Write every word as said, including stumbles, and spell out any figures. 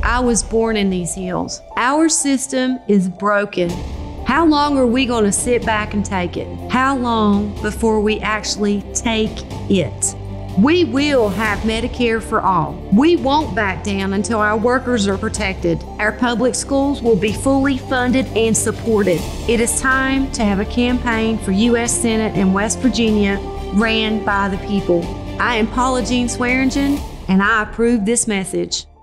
I was born in these hills. Our system is broken. How long are we going to sit back and take it? How long before we actually take it? We will have Medicare for all. We won't back down until our workers are protected. Our public schools will be fully funded and supported. It is time to have a campaign for U S Senate in West Virginia ran by the people. I am Paula Jean Swearengin, and I approve this message.